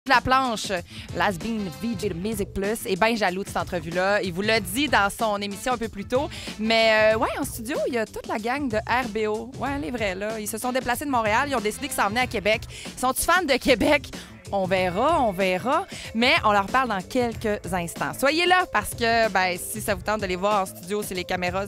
la planche. Las Bean VJ de Music Plus est bien jaloux de cette entrevue-là. Il vous l'a dit dans son émission un peu plus tôt. Mais ouais, en studio, il y a toute la gang de RBO. Ouais, les vrais, là. Ils se sont déplacés de Montréal. Ils ont décidé qu'ils s'en venaient à Québec. Sont-ils fans de Québec? On verra, on verra. Mais on leur parle dans quelques instants. Soyez là parce que, ben, si ça vous tente de les voir en studio, c'est les caméras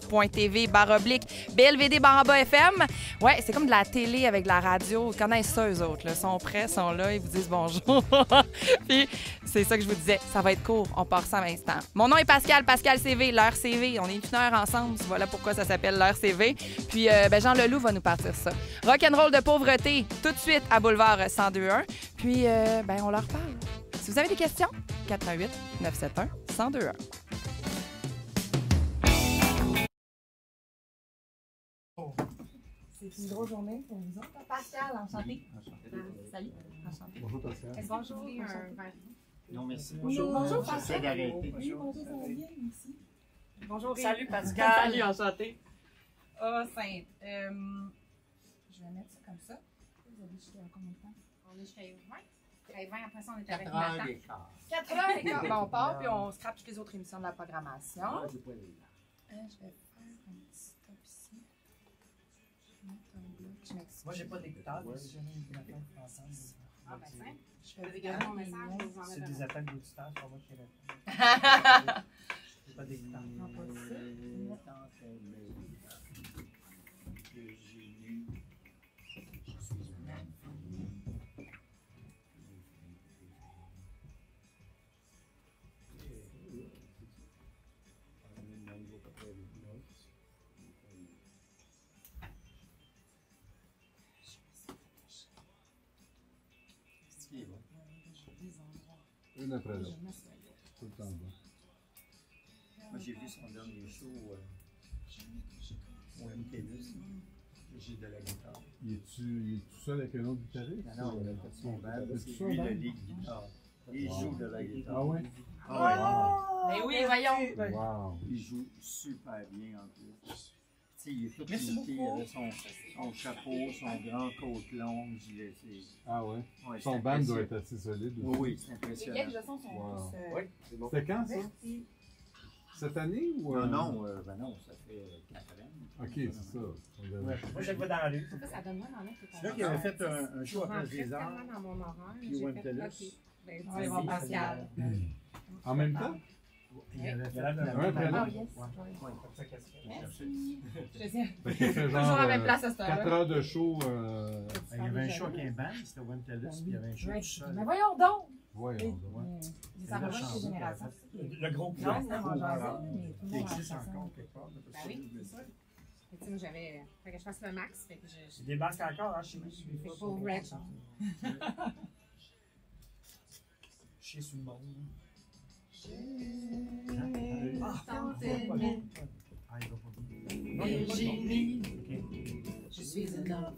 twitch.tv/BLVD/FM. Ouais, c'est comme de la télé avec de la radio. Ils connaissent ça, eux autres. Là. Ils sont prêts, sont là, ils vous disent bonjour. Puis, c'est ça que je vous disais. Ça va être court. On part ça à l'instant. Mon nom est Pascal, Pascal CV, l'heure CV. On est une heure ensemble. Voilà pourquoi ça s'appelle l'heure CV. Puis, ben, Jean Leloup va nous partir ça. Rock'n'roll de pauvreté, tout de suite à Boulevard 102.1. Puis, ben, on leur parle. Si vous avez des questions, 418-971-1021. C'est une grosse journée pour vous autres. Pascal, enchanté. Salut, enchanté. Bonjour, Pascal. Est-ce que vous voulez un verre? Non, merci. Bonjour, Pascal. J'essaie d'arrêter. Oui, bonjour, ça va bien, merci. Bonjour, Salut, Pascal. Salut, enchanté. Ah, simple. Je vais mettre ça comme ça. Vous avez jusqu'à combien de temps? On est jusqu'à 20. Jusqu'à 20, après ça, on est avec 4 heures Nathan. d'écart. 4 heures et quart. Bon, on part, puis on scrape toutes les autres émissions de la programmation. Ah, j'ai pas les Je vais faire un petit stop ici. Je vais mettre un bloc. Je m'excuse. Moi, j'ai pas d'écouteurs, mais si jamais il y a des appels ensemble. Ah, ben, simple. Je Je vais vais regarder mon message, je vais vous en C'est mettre des un. appels d'auditeurs, c'est pas moi qui réponds. J'ai pas d'écouteurs. Non, pas ça. Une après l'autre. Tout le temps bon. Moi, j'ai vu son dernier show au MTLUS. J'ai de la guitare. Il est tout seul avec un autre guitariste? Non, il a fait son band. Il a fait C'est son lui band? le lead guitar. Il joue de la guitare. Ah ouais? Mais oui, voyons. Wow! Il joue super bien en plus. Tu sais, il est tout Merci limité. Il beaucoup. avait son chapeau, son grand côte longue. Ah ouais? Ouais, Son c'est band doit impressionnant. être assez solide Oui, aussi. oui, c'est Les impressionnant. gags de son sont Wow. tous... Oui, c'est bon. C'était quand ça? Merci. Cette année ou... Non, ben non, ça fait 4 ans. Ok, c'est ça. Ouais. Moi, je pas dans la rue. Ça, ça donne moins dans l'autre. C'est là qu'il avait fait un show à Place des Arts. Tellement dans mon horaire. Puis J'ai au fait, MTLUS. OK. Ben, Ouais, bon, Pascal. En même temps? Il avait fait Un après Ah, l'autre? yes. Ouais, comme ça, qu'est-ce que Merci. Je te dis, Fait qu'il a fait toujours genre à la même place à cette 4 heure-là. heures de show. Il y avait un show avec un band, c'était au MTLUS, puis il y avait un show tout seul. Mais voyons donc! Voyons, ouais. Ça va chez Génération. Le gros coup. Non, c'est moi, j'en sais, mais tout le Il monde a existe la encore chanson. quelque part. Ben oui, c'est ça. Fait que, tu sais, moi, j'avais. Fait que je fasse le max. Fait que je. J'ai des masques encore, hein, chez nous. Fait full red. Chier sur le monde. Ah, Ah, il va pas bien. Virginie, Ok. je suis un homme.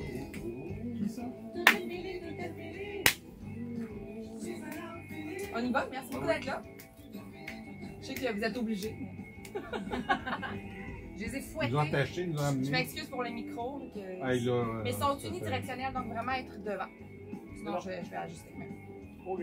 On y va? Merci beaucoup d'être là. Je sais que vous êtes obligés. Je les ai Ils fouettés. nous ont attaché, ils nous ont Je amenés. m'excuse pour les micros. que- Ah, il a, Mais ils sont ça fait- unidirectionnels, donc vraiment être devant. Sinon, je vais ajuster. OK.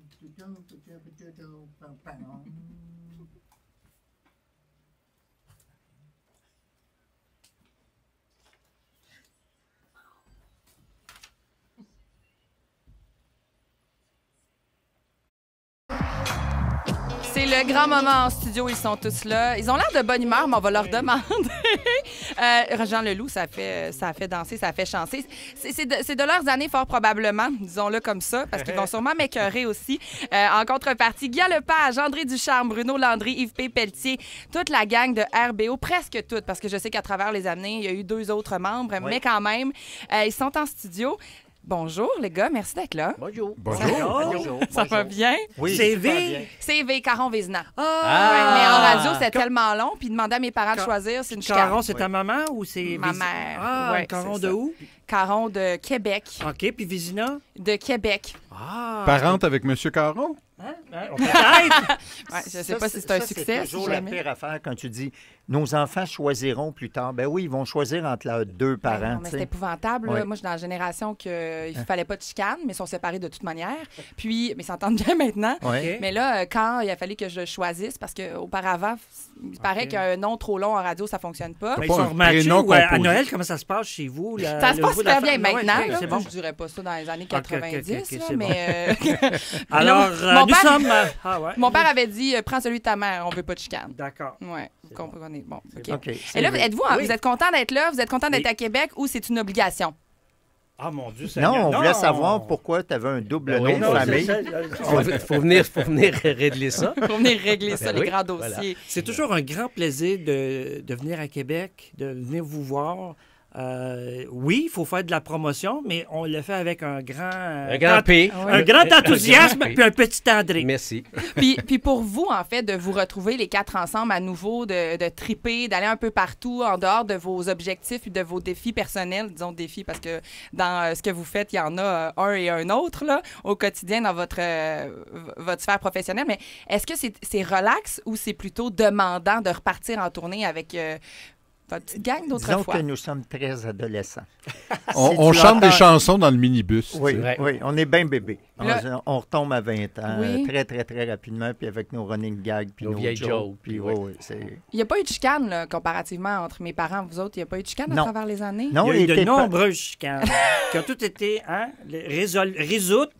C'est le grand moment en studio, ils sont tous là. Ils ont l'air de bonne humeur, mais on va leur demander. Jean Leloup, ça fait danser, ça fait chanter. C'est de leurs années, fort probablement, disons-le comme ça, parce qu'ils vont sûrement m'écœurer aussi. En contrepartie, Guy Lepage, André Ducharme, Bruno Landry, Yves P. Pelletier, toute la gang de RBO, presque toute, parce que je sais qu'à travers les années, il y a eu 2 autres membres, mais quand même, ils sont en studio. Bonjour les gars, merci d'être là. Bonjour. Bonjour. Ça va bien? Oui, CV. CV Caron Vézina. Ouais, Ah! mais en radio, c'était tellement long, puis demander à mes parents de choisir, c'est une chicane. Caron, c'est ta maman ou c'est... Ma mère. Ah, Ouais, Caron c'est de ça. où? Caron de Québec. OK, puis Vizina? De Québec. Ah! Parente avec M. Caron? Peut-être. Ouais, je ne sais pas si c'est un succès. C'est toujours si la jamais. pire affaire quand tu dis nos enfants choisiront plus tard. Ben oui, ils vont choisir entre leurs deux Ben parents. non, mais tu sais. c'est épouvantable. là. Ouais. Moi, je suis dans la génération qu'il ne fallait pas de chicane, mais ils sont séparés de toute manière. Puis, mais ils s'entendent bien maintenant. Ouais. OK. Mais là, quand il a fallu que je choisisse, parce qu'auparavant, il paraît OK. qu'un nom trop long en radio, ça ne fonctionne pas. Ben, ils pas sont un rematchés prénom ou à composé. Noël, comment ça se passe chez vous? Ça se passe super bien maintenant. Oui, là. c'est bon. Je dirais pas ça dans les années OK, OK, 90, OK, là, c'est mais... Alors, mon nous père- sommes... Ah ouais. Mon père avait dit prends celui de ta mère, on veut pas de chicane. D'accord. Ouais, vous comprenez. Bon, OK. OK. Et là, êtes-vous, Oui. vous êtes content d'être là? Vous êtes content d'être Oui. à Québec ou c'est une obligation? Ah, mon Dieu, Non, on voulait Non. savoir pourquoi tu avais un double Ben oui, nom non, de c'est famille. Faut venir régler ça. Pour venir régler ça, Ben les oui, grands voilà. dossiers. C'est toujours un grand plaisir de venir à Québec, de venir vous voir. Oui, il faut faire de la promotion, mais on le fait avec un grand... Un grand P. Un grand enthousiasme Un grand P. puis un petit André. Merci. Puis pour vous, en fait, de vous retrouver les quatre ensemble à nouveau, de triper, d'aller un peu partout en dehors de vos objectifs et de vos défis personnels, disons défis, parce que dans ce que vous faites, il y en a un et un autre là, au quotidien dans votre sphère professionnelle. Mais est-ce que c'est relax ou c'est plutôt demandant de repartir en tournée avec votre petite gang Disons d'autrefois? que nous sommes très adolescents. On tu chante des entends- chansons dans le minibus. Oui, C'est vrai. oui, on est bien bébé. Là- On retombe à 20 ans Oui. très, très, très rapidement, puis avec nos running gags, puis Nos nos vieilles jokes. jokes, Puis, puis oui, ouais. oui, c'est... Il n'y a pas eu de chicane, là, comparativement entre mes parents et vous autres. Il n'y a pas eu de chicane à Non. travers les années? Non, Il y a eu et de tes pa- nombreuses chicanes qui ont toutes été résolues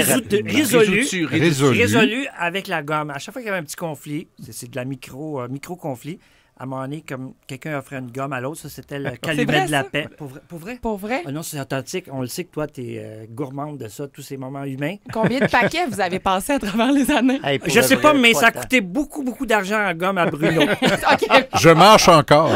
Résolu. avec la gomme. À chaque fois qu'il y avait un petit conflit, c'est de la micro-conflit, à un moment donné, comme quelqu'un offrait une gomme à l'autre, ça, c'était le calumet vrai, de la ça? paix. Pour vrai? Pour vrai? Ah non, c'est authentique. On le sait que toi, tu es gourmande de ça, tous ces moments humains. Combien de paquets vous avez passé à travers les années? Hey, pour Je le sais vrai, pas, mais pas ça a tant. coûté beaucoup, beaucoup d'argent en gomme à Bruno. OK. Je marche encore.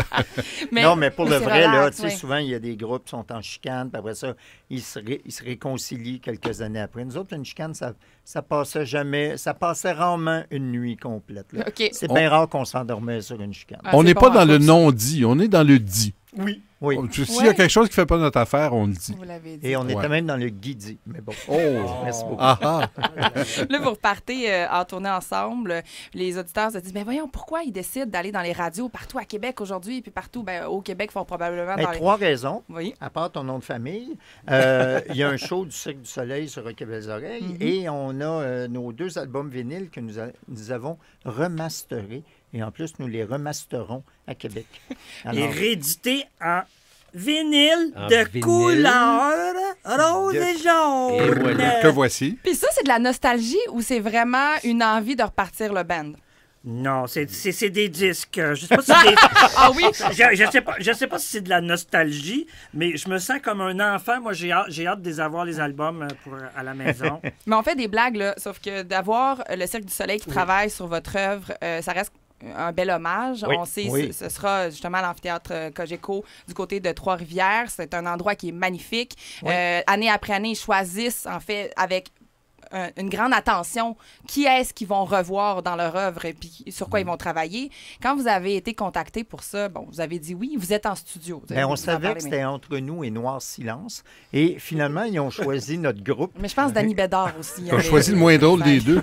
Non, mais pour le c'est vrai, là, relax, tu sais, ouais. souvent, il y a des groupes qui sont en chicane, puis après ça, ils se réconcilient quelques années après. Nous autres, une chicane, ça passait jamais, ça passait rarement une nuit complète. là. OK. C'est bien rare qu'on s'endormait sur une chicane. Ah, On c'est n'est bon, pas en dans le course. non-dit, on est dans le dit. Oui. S'il y Ouais. a quelque chose qui ne fait pas notre affaire, on le dit. Vous l'avez dit. Et on était Ouais. même dans le guidi. Mais bon. Oh! Merci beaucoup. Ah ah! Là, vous repartez en tournée ensemble. Les auditeurs se disent, mais voyons, pourquoi ils décident d'aller dans les radios partout à Québec aujourd'hui et puis partout au Québec, font probablement Ben, dans les... 3 raisons. Oui. À part ton nom de famille, il y a un show du Cirque du Soleil sur Rock et Belles Oreilles et on a nos 2 albums vinyles que nous avons remasterés et en plus, nous les remasterons à Québec. Et Alors, réédité en vinyle En de vinyle. couleur rose et jaune. Et voilà. Que voici. Puis ça, c'est de la nostalgie ou c'est vraiment une envie de repartir le band? Non, c'est des disques. Je sais pas si c'est des... Ah oui? Je sais pas si c'est de la nostalgie, mais je me sens comme un enfant. Moi, j'ai hâte de les avoir, les albums, à la maison. Mais on fait des blagues, là. Sauf que d'avoir le Cirque du Soleil qui travaille sur votre œuvre, ça reste un bel hommage. Oui. On sait, Oui. ce sera justement à l'amphithéâtre Cogeco du côté de Trois-Rivières. C'est un endroit qui est magnifique. Oui. Année après année, ils choisissent, en fait, avec une grande attention, qui est-ce qu'ils vont revoir dans leur œuvre et puis sur quoi ils vont travailler. Quand vous avez été contacté pour ça, bon, vous avez dit oui, vous êtes en studio. ben, Vous on en savait parlez, que c'était entre nous et Noir Silence. Et finalement, ils ont choisi notre groupe. mais je pense Danny Bédard aussi. On a choisi le moins drôle des deux.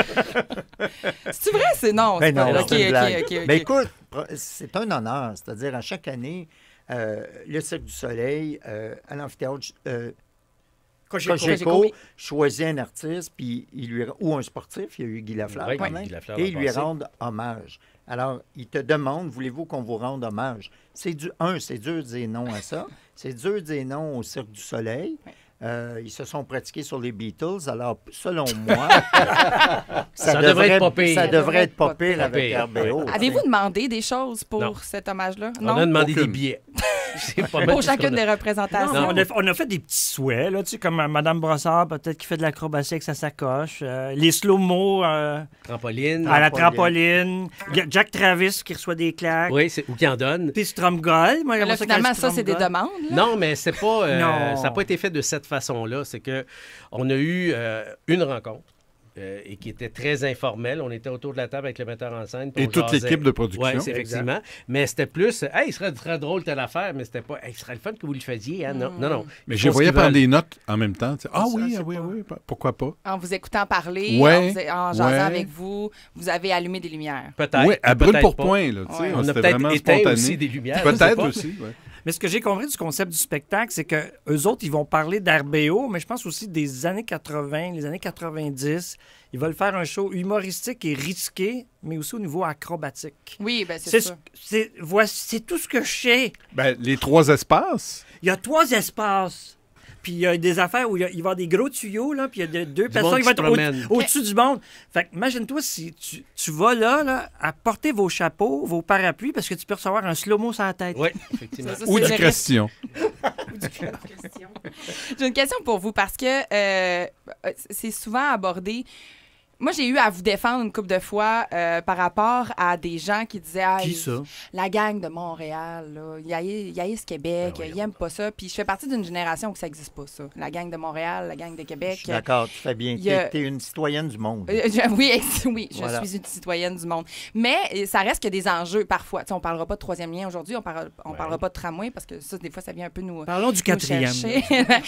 C'est vrai? C'est non. Ben c'est pas- non, OK, c'est une OK, blague. OK, OK. Ben écoute, c'est un honneur. C'est-à-dire, à chaque année, le Cirque du Soleil, à l'amphithéâtre Cogeco, oui. choisit un artiste puis ou un sportif, il y a eu Guy Lafleur Oui, quand même, Guy Lafleur et l'an ils lui passé. rendent hommage. Alors, il te demande, voulez-vous qu'on vous rende hommage? C'est c'est dur de dire non à ça. C'est dur de dire non au Cirque du Soleil. Ils se sont pratiqués sur les Beatles. Alors, selon moi, Ça devrait être pas pire. Ça devrait être pas pire Pas avec pire, RBO. Avez-vous demandé des choses pour Non. cet hommage-là? On a demandé Aucune. des billets. C'est pas mal Pour tout ce qu'on chacune a- des représentations. Non, on a fait des petits souhaits, là, tu sais, comme Mme Brossard, peut-être qui fait de l'acrobatie avec sa sacoche. Les slow-mo Trampoline. à la trampoline. Jack Travis qui reçoit des claques. Oui, ou qui en donne. Puis Stromgol. Moi, Mais là, j'aimerais finalement, qu'elle ça, c'est des Stromgol. demandes. là. Non, mais c'est pas, Non. ça n'a pas été fait de cette façon-là. C'est que on a eu une rencontre. et qui était très informel. On était autour de la table avec le metteur en scène. puis Et on toute jasait. l'équipe de production. Oui, effectivement. Mais c'était plus, hey, il serait très drôle telle affaire, mais c'était pas, hey, ce serait le fun que vous le faisiez. Hein? Non, non, non. Mais Ils je font ce voyais qu'ils prendre veulent. des notes en même temps. Tu sais, ah Ça, oui, c'est ah oui, pas- oui, pourquoi pas? En vous écoutant parler, Ouais, en jasant ouais. avec vous, vous avez allumé des lumières. Peut-être. Oui, à peut-être brûle pour pas. point. Là, tu sais, Ouais. On a c'était peut-être vraiment éteint spontané. aussi des lumières. je sais Peut-être pas. aussi, ouais. Mais ce que j'ai compris du concept du spectacle, c'est que eux autres, ils vont parler d'RBO, mais je pense aussi des années 80, les années 90. Ils veulent faire un show humoristique et risqué, mais aussi au niveau acrobatique. Oui, ben c'est ça. C'est tout ce que je sais. Ben, les 3 espaces. Il y a 3 espaces. Puis il y a des affaires où il va y avoir des gros tuyaux, là, puis il y a deux monde personnes qui qui vont se être promène. au-dessus du monde. Fait que imagine-toi si tu vas là, à porter vos chapeaux, vos parapluies, parce que tu peux recevoir un slow-mo sur la tête. Oui, effectivement. Ça, Ou c'est du le Christian. J'ai une question pour vous parce que c'est souvent abordé. Moi, j'ai eu à vous défendre une couple de fois par rapport à des gens qui disaient Qui ça? La gang de Montréal, là, ils haïssent Québec, ils n'aiment pas ça. Puis je fais partie d'une génération où ça n'existe pas, ça. La gang de Montréal, la gang de Je Québec. suis d'accord, tu fais bien. il y a- T'es une citoyenne du monde. Oui, oui, je Voilà. suis une citoyenne du monde. Mais ça reste qu'il y a des enjeux parfois. Tu sais, on ne parlera pas de troisième lien aujourd'hui, on parlera pas de tramway parce que ça, des fois, ça vient un peu nous. Parlons du nous quatrième. chercher.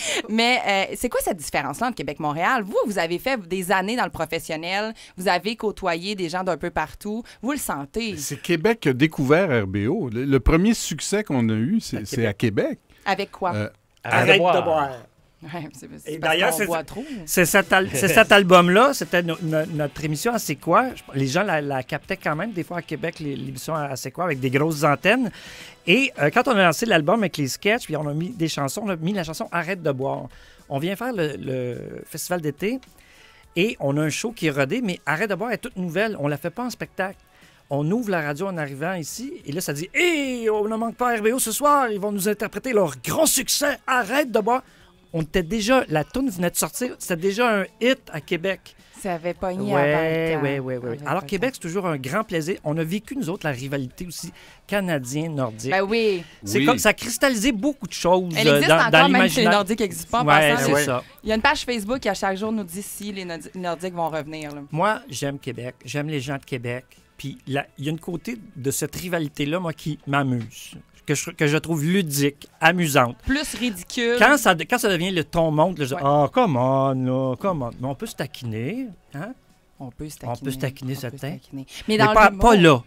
Mais c'est quoi cette différence-là entre Québec-Montréal? Vous avez fait des années dans le professionnel, vous avez côtoyé des gens d'un peu partout, vous le sentez. C'est Québec qui a découvert RBO. Le premier succès qu'on a eu, c'est à Québec. Avec quoi? Arrête de boire. Ouais, c'est Et parce d'ailleurs, qu'on c'est- boit trop. C'est cet album-là, c'était notre émission à C'est quoi. Les gens la captaient quand même, des fois à Québec, l'émission à C'est quoi, avec des grosses antennes. Et quand on a lancé l'album avec les sketchs, puis on a mis des chansons, on a mis la chanson Arrête de boire. On vient faire le festival d'été et on a un show qui est rodé, mais Arrête de boire est toute nouvelle. On la fait pas en spectacle. On ouvre la radio en arrivant ici et là, ça dit « Hé, on ne manque pas RBO ce soir, ils vont nous interpréter leur grand succès, Arrête de boire ». On était déjà, la toune venait de sortir, c'était déjà un hit à Québec. Ça avait pogné avant le temps. Oui. Ça avait Alors, pas Québec, le c'est toujours un grand plaisir. On a vécu, nous autres, la rivalité aussi canadien-nordique. temps. Ben oui. C'est Oui. comme ça a cristallisé beaucoup de choses Elle existe encore, même si les l'imaginaire. Nordiques n'existent pas en Ouais, passant. c'est Ouais. ça. Il y a une page Facebook qui, à chaque jour, nous dit si les Nordiques vont revenir. Là. Moi, j'aime Québec. J'aime les gens de Québec. Puis il y a une côté de cette rivalité-là, moi, qui m'amuse, que je trouve ludique, amusante. Plus ridicule. Quand ça devient le ton monte, là, je dis « Ah, come on, là, come on. » Mais on peut se taquiner, hein? On peut se On peut se taquiner, On peut certain. se taquiner. Mais Mais dans pas l'humour- là.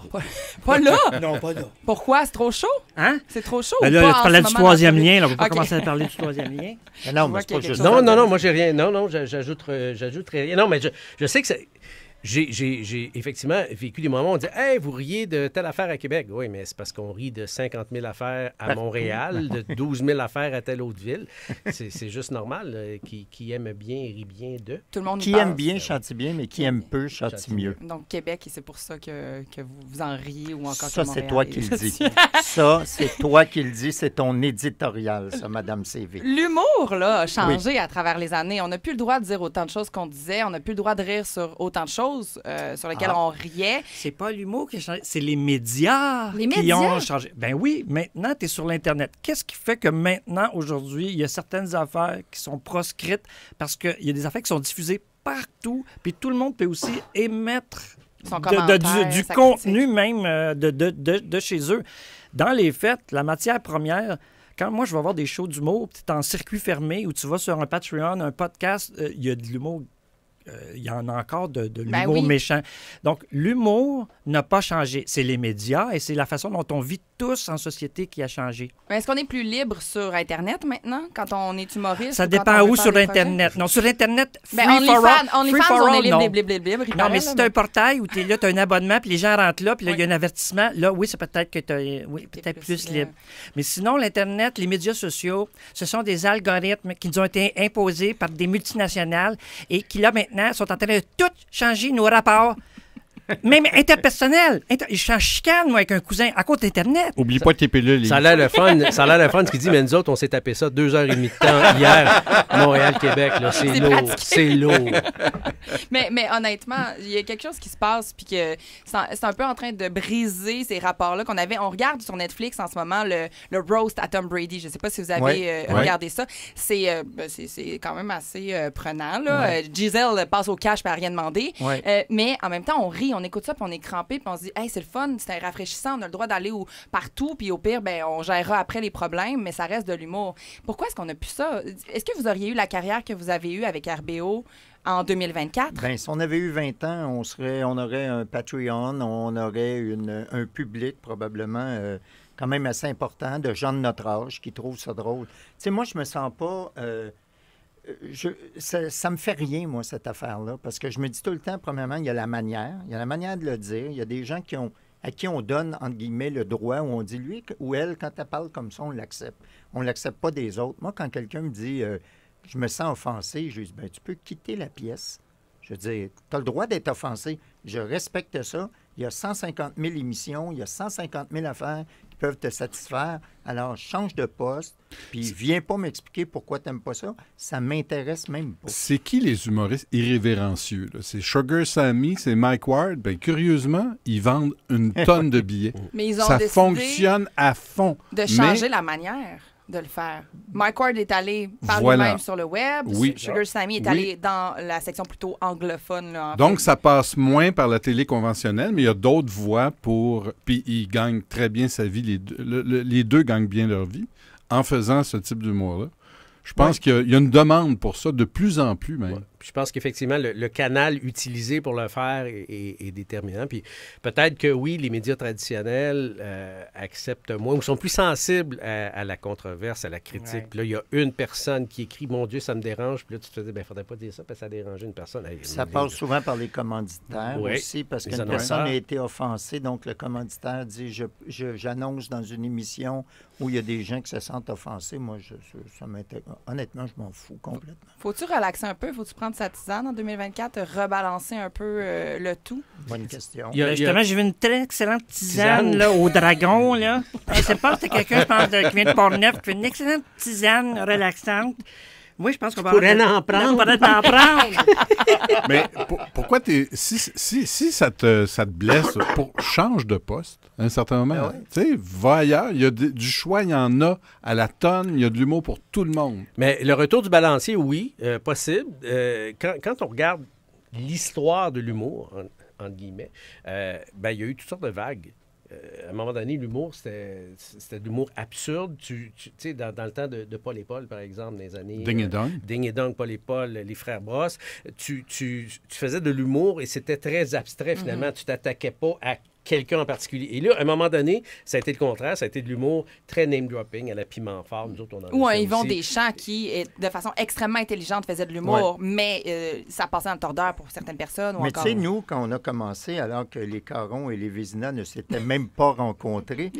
Pas là? Non, pas là. Pourquoi? C'est trop chaud? Hein? C'est trop chaud? Ben ou là, pas tu en parlais ce du moment troisième dans le lien. Là. On ne peut pas OK. commencer à parler du troisième lien. Mais non, Je vois mais c'est qu'il y a pas quelque juste chose ça. Non, non, moi, j'ai rien. Non, j'ajouterai rien. Non, mais je sais que c'est. J'ai effectivement vécu des moments où on dit Hey, vous riez de telle affaire à Québec. Oui, mais c'est parce qu'on rit de 50 000 affaires à Montréal, de 12 000 affaires à telle autre ville. C'est juste normal. Qui aime bien rit bien de. Tout le monde y Qui pense. aime bien chante bien, mais qui aime peu chante Chante mieux. Donc, Québec, et c'est pour ça que vous en riez ou encore Ça, que c'est Montréal toi est- qui le dis. Ça, c'est toi qui le dis. C'est ton éditorial, ça, Madame CV. L'humour, là, a changé à travers les années. On n'a plus le droit de dire autant de choses qu'on disait. On n'a plus le droit de rire sur autant de choses sur lesquelles on riait. C'est pas l'humour qui a changé, c'est les médias Les qui médias? ont changé. Ben oui, maintenant, tu es sur l'Internet. Qu'est-ce qui fait que maintenant, aujourd'hui, il y a certaines affaires qui sont proscrites parce qu'il y a des affaires qui sont diffusées partout, puis tout le monde peut aussi émettre Son du commentaire, sa contenu même de chez eux. Dans les faits, la matière première, quand moi je vais voir des shows d'humour, tu es en circuit fermé ou tu vas sur un Patreon, un podcast, il y a de l'humour. Il y en a encore de Ben l'humour oui. méchant. Donc, l'humour n'a pas changé. C'est les médias et c'est la façon dont on vit tous en société qui a changé. Mais est-ce qu'on est plus libre sur Internet maintenant, quand on est humoriste? Ça ou quand dépend on veut où faire sur des Internet. Non, sur Internet, free Ben, for all. OnlyFans, Free for on est all, libre, non. libre. il Non, paraît, mais là, si tu as un portail où tu as un abonnement, puis les gens rentrent là, puis là, il y a un avertissement, là, oui, c'est peut-être que tu es T'es peut-être plus plus libre. Mais sinon, l'Internet, les médias sociaux, ce sont des algorithmes qui nous ont été imposés par des multinationales et qui, là, maintenant, sont en train de tout changer nos rapports Même interpersonnel. Je suis en chicane, moi, avec un cousin, à cause d'Internet. Oublie pas tes pilules. Ça a l'air le fun. Ça a l'air le fun ce qu'il dit, mais nous autres, on s'est tapé ça 2h30 de temps hier, Montréal-Québec. Là, c'est C'est lourd. pratiqué. C'est lourd. Mais honnêtement, il y a quelque chose qui se passe, puis que c'est un peu en train de briser ces rapports-là qu'on avait. On regarde sur Netflix en ce moment le roast à Tom Brady. Je ne sais pas si vous avez Ouais. regardé ça. C'est quand même assez prenant. Là. Giselle passe au cash et n'a rien demandé. Ouais. Mais en même temps, on rit, on écoute ça, puis on est crampé, puis on se dit, hey, c'est le fun, c'est rafraîchissant, on a le droit d'aller partout, puis au pire, ben, on gérera après les problèmes, mais ça reste de l'humour. Pourquoi est-ce qu'on n'a plus ça? Est-ce que vous auriez eu la carrière que vous avez eue avec RBO en 2024? Bien, si on avait eu 20 ans, on aurait un Patreon, on aurait un public probablement quand même assez important de gens de notre âge qui trouvent ça drôle. Tu sais, moi, je me sens pas... ça me fait rien, moi, cette affaire-là, parce que je me dis tout le temps, premièrement, il y a la manière de le dire. Il y a des gens à qui on donne, entre guillemets, le droit, où on dit, lui ou elle, quand elle parle comme ça, on l'accepte. On ne l'accepte pas des autres. Moi, quand quelqu'un me dit, je me sens offensé, je lui dis, ben, tu peux quitter la pièce. Je veux dire, tu as le droit d'être offensé. Je respecte ça. Il y a 150 000 émissions, il y a 150 000 affaires qui peuvent te satisfaire. Alors, change de poste, puis viens pas m'expliquer pourquoi tu n'aimes pas ça. Ça m'intéresse même pas. C'est qui les humoristes irrévérencieux? Là? C'est Sugar Sammy, c'est Mike Ward. Ben, curieusement, ils vendent une tonne de billets. Mais ils ont Ça décidé fonctionne à fond. de changer la manière de le faire. Mike Ward est allé par Voilà. lui-même sur le web. Oui. Sugar Sammy est Oui. allé dans la section plutôt anglophone. Là, en Donc, fait. ça passe moins par la télé conventionnelle, mais il y a d'autres voies pour... Puis, ils gagnent très bien sa vie. Les deux gagnent bien leur vie en faisant ce type d'humour-là. Je pense qu'il y a une demande pour ça, de plus en plus même. Ouais. Puis je pense qu'effectivement, le canal utilisé pour le faire est déterminant. Puis peut-être que oui, les médias traditionnels acceptent moins ou sont plus sensibles à la controverse, à la critique. Ouais. Puis là, il y a une personne qui écrit « Mon Dieu, ça me dérange ». Puis là, tu te dis « Bien, il ne faudrait pas dire ça parce que ça a dérangé une personne. » Ça passe souvent par les commanditaires Oui, aussi, parce les qu'une annonceurs. personne a été offensée, donc le commanditaire dit j'annonce dans une émission où il y a des gens qui se sentent offensés. Moi, honnêtement, je m'en fous complètement. Faut-tu relaxer un peu? Faut-tu prendre sa tisane en 2024, rebalancer un peu le tout? Bonne question. Il y a- Justement, j'ai vu une très excellente tisane là, au dragon. Là. Je sais pas si c'est quelqu'un, je pense, qui vient de Port-Neuf, qui fait une excellente tisane relaxante. Moi, je pense qu'on va pourrais en prendre. On pourrait en prendre. Mais pourquoi si ça te blesse, change de poste à un certain moment. Ah ouais. Tu sais, va ailleurs. Il y a du choix, il y en a à la tonne. Il y a de l'humour pour tout le monde. Mais le retour du balancier, oui, possible. Quand on regarde l'histoire de l'humour, entre guillemets, ben, il y a eu toutes sortes de vagues. À un moment donné, l'humour, c'était de l'humour absurde. Tu sais, dans le temps de Paul et Paul, par exemple, dans les années... Ding et dong. Ding et Dong, Paul et Paul, les frères Brosse, tu faisais de l'humour et c'était très abstrait, finalement. Tu t'attaquais pas à quelqu'un en particulier. Et là, à un moment donné, ça a été le contraire. Ça a été de l'humour très name-dropping à la piment fort. Nous autres, on en a Ou un fait Yvon aussi. Deschamps qui, de façon extrêmement intelligente, faisait de l'humour, mais ça passait en tordeur pour certaines personnes. Ou Mais encore... tu sais, nous, quand on a commencé, alors que les Carons et les Vézina ne s'étaient même pas rencontrés,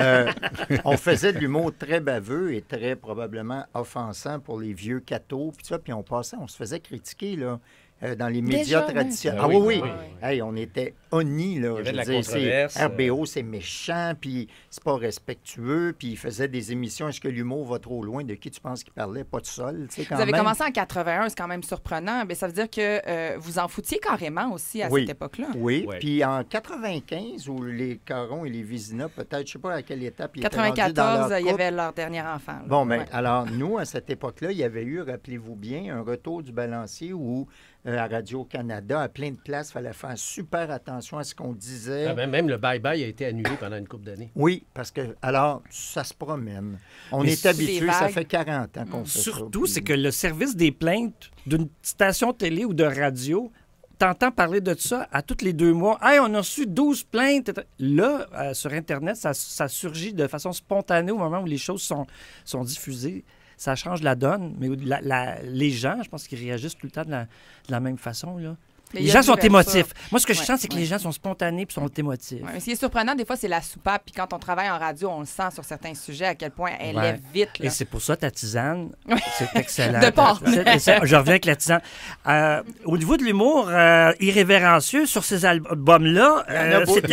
on faisait de l'humour très baveux et très probablement offensant pour les vieux cathos, puis ça, puis on se faisait critiquer, là. Dans les médias Déjà, traditionnels. oui. Ah oui, oui. Oui, Hey, on était honnis, là. Il y avait de la Je veux dire, controverse, RBO, c'est méchant, puis c'est pas respectueux, puis il faisait des émissions. Est-ce que l'humour va trop loin? De qui tu penses qu'il parlait? Pas de sol, tu sais, quand Vous avez même. commencé en 81, c'est quand même surprenant. Mais ça veut dire que vous en foutiez carrément aussi à Oui. cette époque-là. Oui, Ouais. puis en 95, où les Carons et les Vézina, peut-être, je sais pas à quelle étape ils étaient rendus dans 94, leur il y couple. avait leur dernier enfant. là. Bon, bien, Ouais. alors, nous, à cette époque-là, il y avait eu, rappelez-vous bien, un retour du balancier où, à Radio-Canada, à plein de places, il fallait faire super attention à ce qu'on disait. Ah, même le bye-bye a été annulé pendant une couple d'années. Oui, parce que, alors, ça se promène. On Mais est c'est habitué, des ça vagues. fait 40 ans qu'on fait ça. Surtout, puis- c'est que le service des plaintes d'une station télé ou de radio, t'entends parler de ça à tous les 2 mois. « Hey, on a reçu 12 plaintes. » Là, sur Internet, ça surgit de façon spontanée au moment où les choses sont diffusées. Ça change la donne, mais les gens, je pense qu'ils réagissent tout le temps de la même façon. Là. Mais il Les y a gens sont d'ouverture. émotifs. Moi, ce que je Ouais, sens, c'est que ouais. les gens sont spontanés puis sont émotifs. Ouais, mais ce qui est surprenant, des fois, c'est la soupape. Puis quand on travaille en radio, on le sent sur certains sujets à quel point elle Ouais. lève vite. Là. Et c'est pour ça, ta tisane, Ouais. c'est excellent. De porc. Je reviens avec la tisane. Au niveau de l'humour irrévérencieux, sur ces albums-là, Il y en a beaucoup.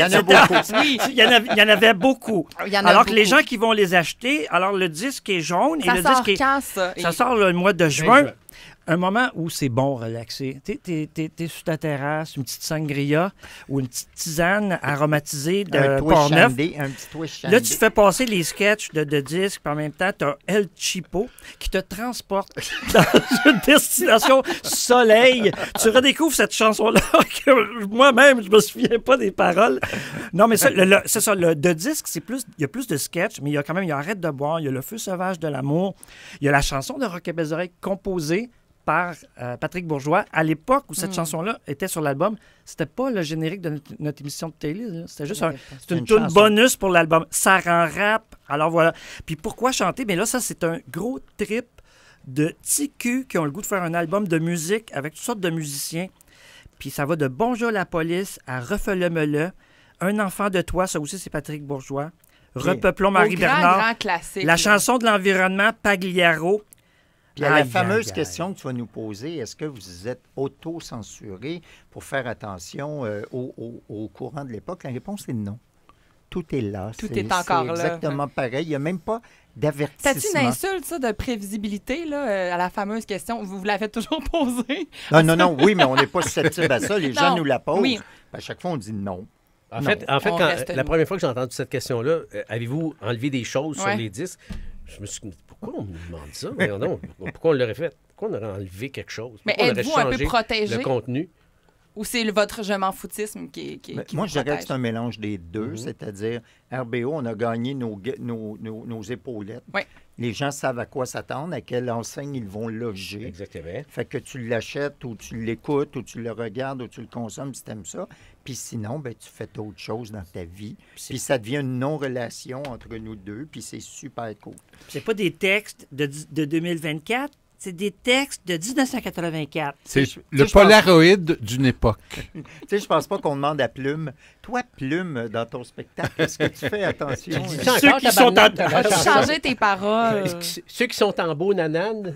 il y en avait beaucoup. Il y en a Alors que les beaucoup. gens qui vont les acheter, alors le disque est jaune Ça et le sort disque est... quand, ça? Ça sort le mois de juin. Un moment où c'est bon relaxer. T'es sur ta terrasse, une petite sangria ou une petite tisane aromatisée Un de twist Port-Neuf. shandy, un petit twist shandy. Là, tu fais passer les sketchs de disques, puis en même temps, tu as El Chipo qui te transporte dans une destination soleil. Tu redécouvres cette chanson-là que moi-même, je me souviens pas des paroles. Non, mais ça, c'est ça. Le de disque, c'est plus, il y a plus de sketchs, mais il y a quand même, il y a Arrête de boire, il y a Le feu sauvage de l'amour, il y a la chanson de Rock et Belles Oreilles composée par Patrick Bourgeois. À l'époque où cette chanson-là était sur l'album, c'était pas le générique de notre émission de télé. Là. C'était juste c'est une une tune chanson. bonus pour l'album. Ça rend rap. Alors voilà. Puis pourquoi chanter? Bien là, ça, c'est un gros trip de petits culs qui ont le goût de faire un album de musique avec toutes sortes de musiciens. Puis ça va de Bonjour la police à Refais-le-me-le. Un enfant de toi, ça aussi, c'est Patrick Bourgeois. Repeuplons Au Marie-Bernard. grand classique. La là. chanson de l'environnement, Pagliaro. Puis à la Aïe, fameuse aïe, aïe. question que tu vas nous poser, est-ce que vous êtes auto-censuré pour faire attention au courant de l'époque? La réponse est non. Tout est là. Tout est encore là. C'est exactement pareil. Il n'y a même pas d'avertissement. C'est une insulte, ça, de prévisibilité, là, à la fameuse question. Vous l'avez toujours posée. Non, oui, mais on n'est pas susceptible à ça. Les gens Non. nous la posent. Oui. À chaque fois, on dit non. En Non. fait, On quand, reste la nous. première fois que j'ai entendu cette question-là, avez-vous enlevé des choses sur Ouais. les disques? Je me suis dit, pourquoi on me demande ça? Voyons donc, pourquoi on l'aurait fait? Pourquoi on aurait enlevé quelque chose? Mais Pourquoi on aurait êtes-vous un peu changé protégé? le contenu? Ou c'est votre je m'en foutisme qui Mais qui moi, vous je dirais que protège? c'est un mélange des deux, c'est-à-dire RBO, on a gagné nos épaulettes. Oui. Les gens savent à quoi s'attendre, à quelle enseigne ils vont loger. Exactement. Fait que tu l'achètes ou tu l'écoutes ou tu le regardes ou tu le consommes si tu aimes ça. Puis sinon, ben, tu fais autre chose dans ta vie. Puis ça devient une non-relation entre nous deux. Puis c'est super cool. C'est pas des textes de 2024, c'est des textes de 1984. C'est je le pense- Polaroid d'une époque. Tu sais, je pense pas qu'on demande à Plume. Toi, Plume, dans ton spectacle, est-ce que tu fais attention? dis Ceux encore, qui sont tabarnak, en- t'as Changer tes paroles. Ceux qui sont en beau nanane?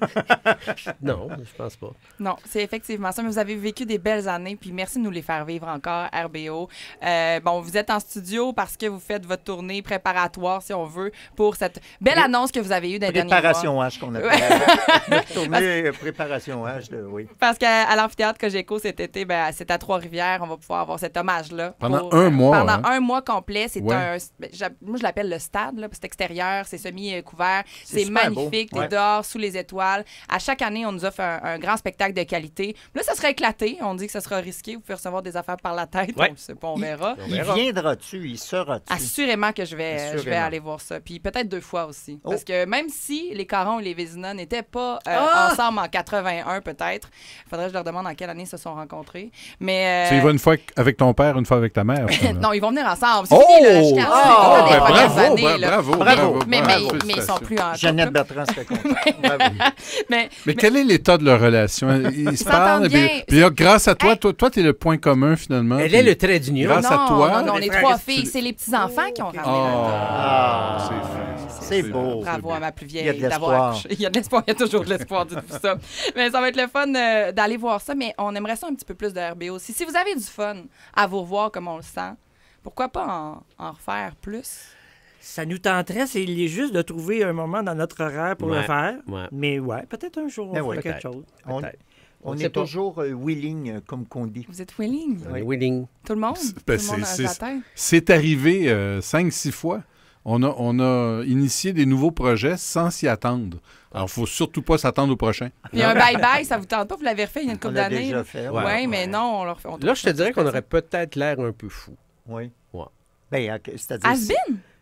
Non, je pense pas. Non, c'est effectivement ça. Mais vous avez vécu des belles années, puis merci de nous les faire vivre encore, RBO. Bon, vous êtes en studio parce que vous faites votre tournée préparatoire, si on veut, pour cette belle annonce que vous avez eue dans les derniers mois. Préparation H qu'on appelle. Notre tournée préparation H, oui. Parce qu'à l'amphithéâtre Cogeco cet été, ben, c'est à Trois-Rivières, on va pouvoir avoir cet hommage-là. Pendant un mois, Pendant hein? un mois complet. C'est Ouais. moi, je l'appelle le stade, là, parce que c'est extérieur, c'est semi-couvert. C'est C'est super magnifique. beau. T'es Ouais. dehors, sous les étoiles. À chaque année, on nous offre un grand spectacle de qualité. Là, ça sera éclaté. On dit que ça sera risqué. Vous pouvez recevoir des affaires par la tête. Ouais. On sait pas, on verra. On Il verra. viendra-tu? Il sera-tu? Assurément que je vais Assurément. aller voir ça. Puis peut-être 2 fois aussi. Oh. Parce que même si les Carons et les Vézina n'étaient pas Ah! ensemble en 81, peut-être, il faudrait que je leur demande en quelle année ils se sont rencontrés. Mais. Tu y vas une fois avec ton père, une fois avec ta mère. finalement. non, ils vont venir ensemble. C'est Oh! fini, là. Je suis Ah! dans les Ben, premières bravo, années, là. bravo, Bravo. Mais bravo, ils sont félicitations. plus en Jeannette couple. Bertrand serait contente. Bravo. Mais Mais quel est l'état de leur relation? Ils se s'entendent parlent. bien. Puis là, grâce à toi, Hey. toi, t'es le point commun finalement. Elle puis est le trait d'union. grâce à non, toi. non, les les frères, 3 tu- filles, c'est les petits-enfants qui ont ramené Oh, là-dedans. c'est fin. C'est beau. Bravo à ma plus vieille Il y a de d'avoir l'espoir. accouché. Il y a de l'espoir, il y a toujours de l'espoir, dites-vous ça. Mais ça va être le fun d'aller voir ça, mais on aimerait ça un petit peu plus de RBO aussi. Si vous avez du fun à vous revoir comme on le sent, pourquoi pas en refaire plus? Ça nous tenterait, c'est il est juste de trouver un moment dans notre horaire pour Ouais, le faire. ouais. Mais ouais, peut-être un jour on Ben fera oui, quelque peut-être. chose. On, Peut-être. on sait est pas. toujours willing, comme qu'on dit. Vous êtes willing? On est willing. Tout le monde? Ben, Tout le monde a c'est- la tête? C'est arrivé 5-6 fois. On a initié des nouveaux projets sans s'y attendre. Alors, il ne faut surtout pas s'attendre au prochain. Puis un bye-bye, ça vous tente pas? Vous l'avez refait il y a une On couple l'a d'années? déjà là? fait. Oui, Ouais. mais non, on leur fait. Là, je te dirais qu'on aurait peut-être l'air un peu fou. Oui. Ouais. Ben, c'est-à-dire... Has-been?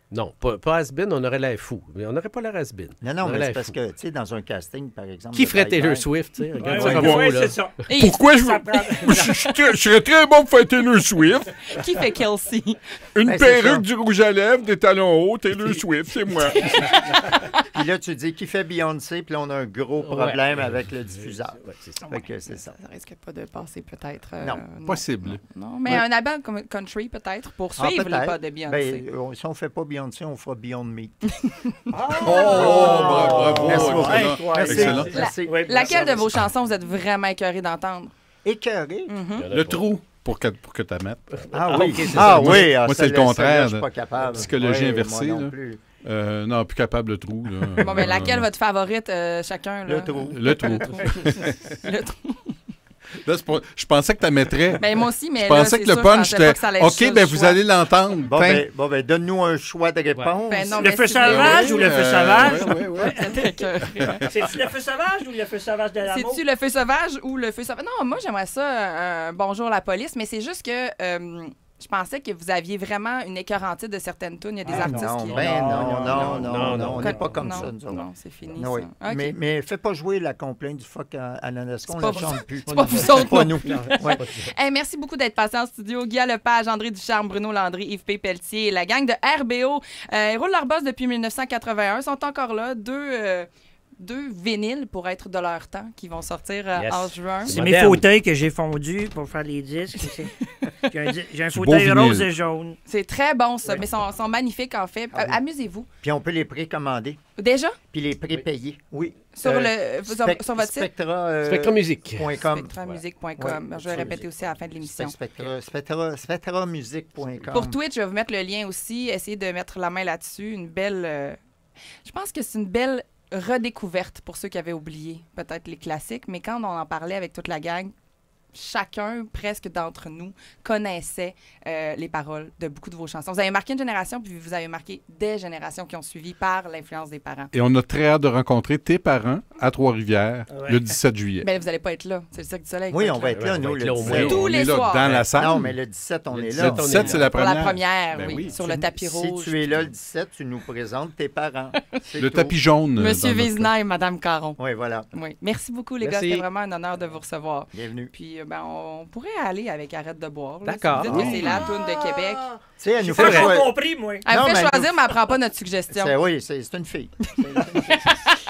Non, pas has-been, on aurait l'air fou. Mais on n'aurait pas l'air has-been. Non, On non, aurait mais l'air c'est parce fou. que, tu sais, dans un casting, par exemple... Qui de ferait Bye Taylor Bye, Swift, tu sais? Regarde Ouais, ça ouais, comme ouais, ça, là. c'est ça. Et Pourquoi Ça prend- je serais très bon pour faire Taylor Swift. qui fait Kelsey? Une Ben, c'est ça. perruque, du rouge à lèvres, des talons hauts, Taylor Swift, c'est moi. Puis là, tu dis qui fait Beyoncé, puis là, on a un gros problème avec le diffuseur. Ouais, c'est ça. Fait que c'est ça. Ça risque pas de passer peut-être. Non, Possible. Non, mais un album comme country peut-être pour suivre les peut-être. pas de Beyoncé. Ben, si on fait pas Beyoncé, on fera Beyond Meat. Bravo. Merci beaucoup. Excellent. Merci. Excellent. Merci. Oui, Laquelle de vos chansons vous êtes vraiment écœuré d'entendre? Écœuré? Le trou, pour que tu mettes. Ah oui. ok, c'est Ah ça. oui. Moi, c'est le contraire, Je suis pas capable. psychologie Oui, inversée, moi non là. plus. Non, plus capable, le trou. Là. Bon, ben, laquelle votre favorite, chacun? Là? Le trou. Le trou. Le trou. Là, je pensais que tu la mettrais. Ben, moi aussi, mais Je là, pensais c'est que le sûr, punch je pensais pas était que ça allait être OK, ça, ben le vous choix. allez l'entendre. Bon, ben, donne-nous un choix de réponse. Ben, non, Le mais feu si- sauvage ou le feu sauvage? Oui. C'était écœuré. C'est-tu le feu sauvage ou le feu sauvage de l'amour? C'est-tu le feu sauvage ou le feu sauvage? Non, moi, j'aimerais ça, bonjour la police, mais c'est juste que je pensais que vous aviez vraiment une écœurantite de certaines tunes. Il y a des artistes Non, qui... non, on n'est pas comme non, ça, nous autres. Non, c'est fini, Oui. ça. OK. Mais fais pas jouer la complainte du fuck à Ananas, on pas ne vous- chante plus. c'est pas vous autres, pas non. nous. Ouais. Hey, merci beaucoup d'être passé en studio. Guy Lepage, André Ducharme, Bruno Landry, Yves P. Pelletier et la gang de RBO. Ils roulent leur boss depuis 1981. Ils sont encore là. Deux vinyles pour être de leur temps qui vont sortir Yes. en juin. C'est mes Moderne. fauteuils que j'ai fondus pour faire les disques. J'ai un Du beau fauteuil vinyle. rose et jaune. C'est très bon, ça. Mais ils sont magnifiques, en fait. Amusez-vous. Puis on peut les précommander, Déjà? puis les prépayer. Oui. Sur sur votre site? Spectra, Spectra Musique. .com. Spectramusique.com. Ouais. Je vais répéter aussi à la fin de l'émission. Spectramusique.com. Pour Twitch, je vais vous mettre le lien aussi. Essayez de mettre la main là-dessus. Une belle... je pense que c'est une belle redécouverte pour ceux qui avaient oublié peut-être les classiques. Mais quand on en parlait avec toute la gang, chacun, presque d'entre nous, connaissait les paroles de beaucoup de vos chansons. Vous avez marqué une génération, puis vous avez marqué des générations qui ont suivi par l'influence des parents. Et on a très hâte de rencontrer tes parents à Trois-Rivières Ouais. le 17 juillet. Ben, vous n'allez pas être là. C'est le Cirque du Soleil. Oui, qui on va être là, on va nous, être le là au 17. moins. Tous on les est là soirs. dans la salle. Non, mais le 17, on Le est 17, là. Le 17, c'est la Pour première. la première, Ben oui. oui. Sur le tapis rouge. Si tu es là le 17, tu nous présentes tes parents. C'est Le tout. tapis jaune. Monsieur dans notre Vézina et Madame Caron. Oui, voilà. Oui. Merci beaucoup, les Merci. gars. C'était vraiment un honneur de vous recevoir. Bienvenue. Puis, ben, on pourrait aller avec Arrête de boire. là. D'accord. Si vous dites que c'est la toune de Québec. Tu sais, elle nous J'ai fait pas choisir. compris, moi. Elle Non, me fait mais choisir, mais elle prend pas notre suggestion. Oui, c'est une fille. C'est une fille.